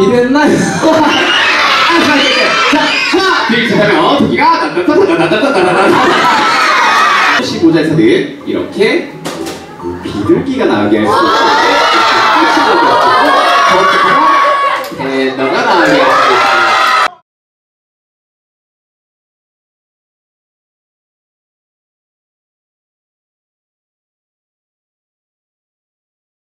준비됐나요? 자, 하나, 둘, 셋 하면 토끼가 따따따따따따따따따따 15자에서는 이렇게 비둘기가 나오게 할 수 있어요.